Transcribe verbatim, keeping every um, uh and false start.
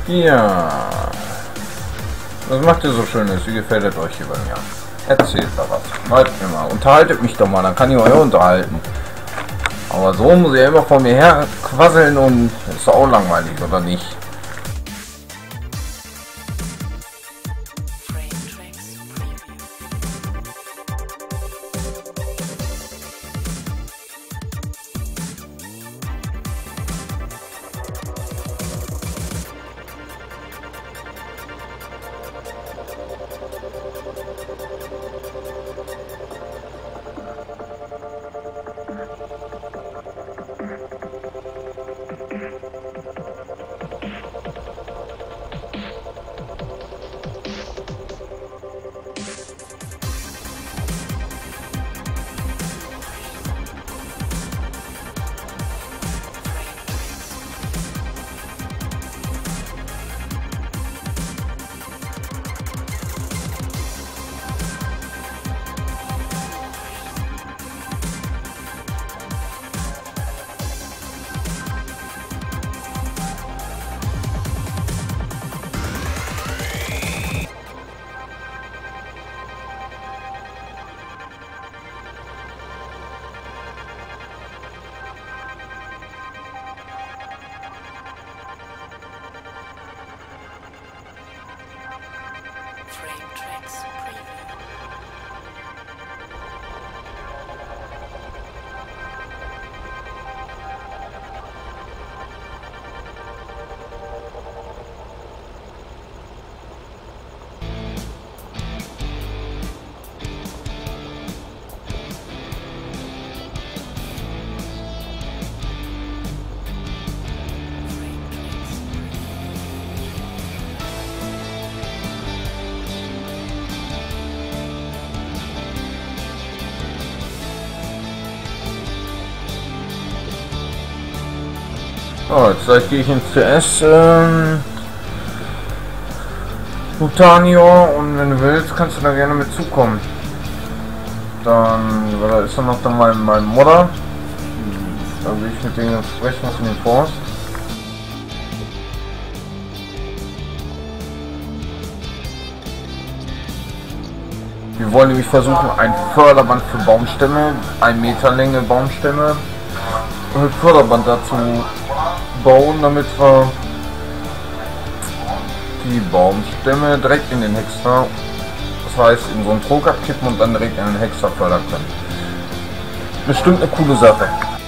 Ja. Was macht ihr so Schönes? Wie gefällt es euch hier bei mir? Erzählt da was. Schreibt mir mal. Unterhaltet mich doch mal, dann kann ich euch unterhalten. Aber so muss ich immer vor mir her quasseln und ist doch auch langweilig, oder nicht? Oh, jetzt gleich gehe ich ins C S ähm, Lutanio, und wenn du willst, kannst du da gerne mit zukommen. Dann, weil da ist dann noch dann mein, mein Modder. Da will ich mit denen sprechen, was in den Forst. Wir wollen nämlich versuchen, ein Förderband für Baumstämme, ein Meter Länge Baumstämme, und Förderband dazu bauen, damit wir die Baumstämme direkt in den Hexer, das heißt in so einen Trog abkippen und dann direkt in den Hexer fördern können. Bestimmt eine coole Sache.